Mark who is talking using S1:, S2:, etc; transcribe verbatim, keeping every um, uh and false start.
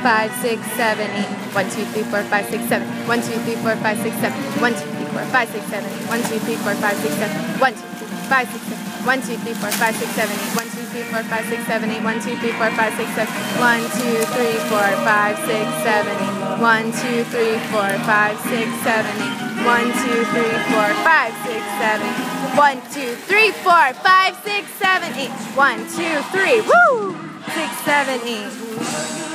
S1: five, six, seven, eight. One, two, three, four, five, six, seven. One, two, three, four, five, six, seven. One, two, three, four, five, six, seven, eight. One, two, three, four, five, six, seven. One, two, three, five, six, seven. One, two, three, four, five, six, seven, eight. One, two, three, four, five, six, seven, eight. One, two, three, four, five, six, seven. One, two, three, four, five, six, seven, eight. One, two, three, four, five, six, seven, eight. One, two, three, four, five, six, seven. One, two, three, four, five, six, seven, eight. One, two, three, woo! Six, seven, eight.